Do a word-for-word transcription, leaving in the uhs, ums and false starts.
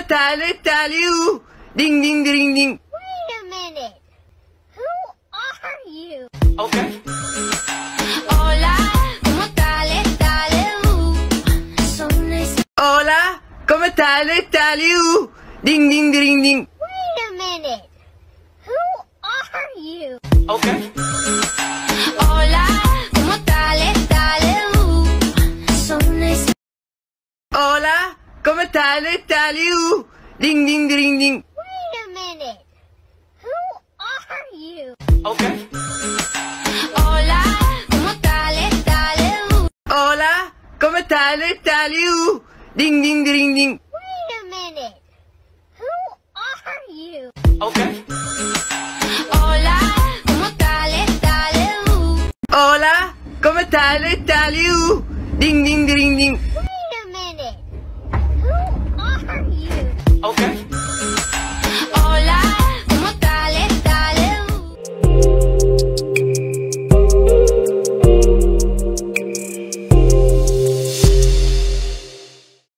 tale, tale, ooh. Ding, ding, ding, ding. Wait a minute. Who are you? Okay. Hola, ¿cómo tale, tale, uh? So nice. Hola, come tale, tale, ooh. Ding, ding, ding, ding. Wait a minute. Who are you? Okay. Hola, ¿cómo tale, tale, uh? So nice. Hola, come tale, tale, ooh. Ding, ding, ding, ding. Wait a minute. Who are you? Okay. Hola, ¿cómo tale, tale, uh? Hola, come tale, tale, ooh. Ding, ding, ding, ding. Wait a minute. Who are you? Okay. Hola, ¿cómo tale, tale, uh? Hola, come tale, tale, ooh. Ding, ding, ding, ding. Wait a minute. Who are you? Okay.